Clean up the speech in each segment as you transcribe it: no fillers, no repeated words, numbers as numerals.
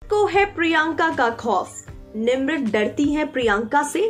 को है प्रियंका का खौफ, निम्रत डरती है प्रियंका से।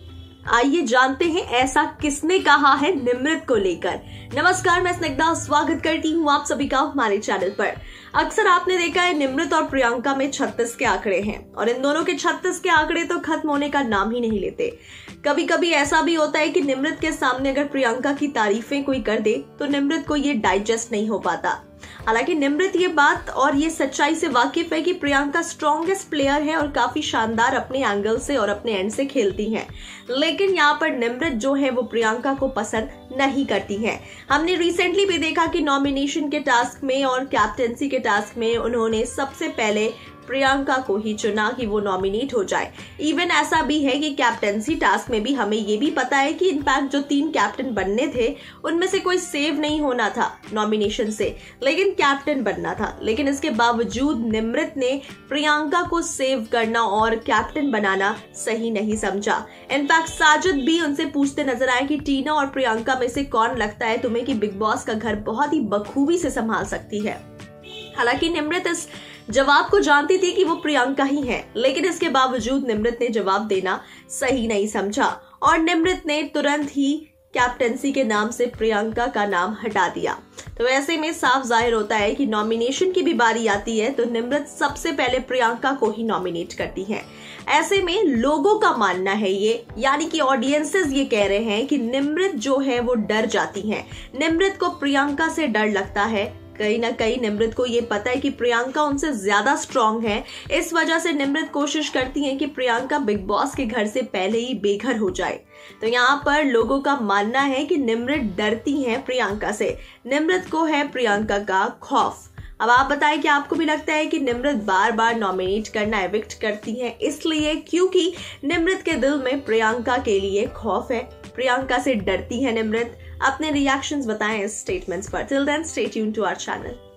आइए जानते हैं ऐसा किसने कहा है निम्रत को लेकर। नमस्कार, मैं स्निग्धा स्वागत करती हूँ आप सभी का हमारे चैनल पर। अक्सर आपने देखा है निम्रत और प्रियंका में 36 के आंकड़े हैं और इन दोनों के 36 के आंकड़े तो खत्म होने का नाम ही नहीं लेते। कभी कभी ऐसा भी होता है कि निम्रत के सामने अगर प्रियंका की तारीफें कोई कर दे तो निम्रत को ये डाइजेस्ट नहीं हो पाता। हालांकि निम्रत ये बात और ये सच्चाई से वाकिफ है कि प्रियंका स्ट्रॉन्गेस्ट प्लेयर है और काफी शानदार अपने एंगल से और अपने एंड से खेलती हैं। लेकिन यहाँ पर निम्रत जो है वो प्रियंका को पसंद नहीं करती हैं। हमने रिसेंटली भी देखा कि नॉमिनेशन के टास्क में और कैप्टेंसी के टास्क में उन्होंने सबसे पहले प्रियंका को ही चुना कि वो नॉमिनेट हो जाए। इवन ऐसा भी है कि कैप्टेंसी टास्क में भी हमें ये भी पता है कि इनफैक्ट जो 3 कैप्टन बनने थे उनमें से कोई सेव नहीं होना था नॉमिनेशन से, लेकिन कैप्टन बनना था। लेकिन इसके बावजूद निम्रत ने प्रियंका को सेव करना और कैप्टन बनाना सही नहीं समझा। इनफैक्ट साजिद भी उनसे पूछते नजर आए कि टीना और प्रियंका में से कौन लगता है तुम्हें कि बिग बॉस का घर बहुत ही बखूबी से संभाल सकती है। हालांकि निम्रत इस जवाब को जानती थी कि वो प्रियंका ही है, लेकिन इसके बावजूद निम्रत ने जवाब देना सही नहीं समझा और निम्रत ने तुरंत ही कैप्टेंसी के नाम से प्रियंका का नाम हटा दिया। तो ऐसे में साफ जाहिर होता है कि नॉमिनेशन की भी बारी आती है तो निम्रत सबसे पहले प्रियंका को ही नॉमिनेट करती है। ऐसे में लोगों का मानना है ये, यानी कि ऑडियंसेस ये कह रहे हैं कि निम्रत जो है वो डर जाती हैं। निम्रत को प्रियंका से डर लगता है। कहीं ना कहीं निम्रत को ये पता है कि प्रियंका उनसे ज्यादा स्ट्रांग है। इस वजह से निम्रत कोशिश करती है कि प्रियंका बिग बॉस के घर से पहले ही बेघर हो जाए। तो यहाँ पर लोगों का मानना है कि निम्रत डरती है प्रियंका से। निम्रत को है प्रियंका का खौफ। अब आप बताएं कि आपको भी लगता है कि निम्रत बार बार नॉमिनेट करना एविक्ट करती है इसलिए क्योंकि निम्रत के दिल में प्रियंका के लिए खौफ है, प्रियंका से डरती है निम्रत? अपने रिएक्शंस बताएं इस स्टेटमेंट्स पर। Till then stay tuned to our channel.